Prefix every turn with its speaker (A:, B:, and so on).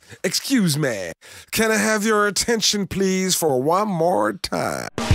A: Excuse me, can I have your attention please for one more time?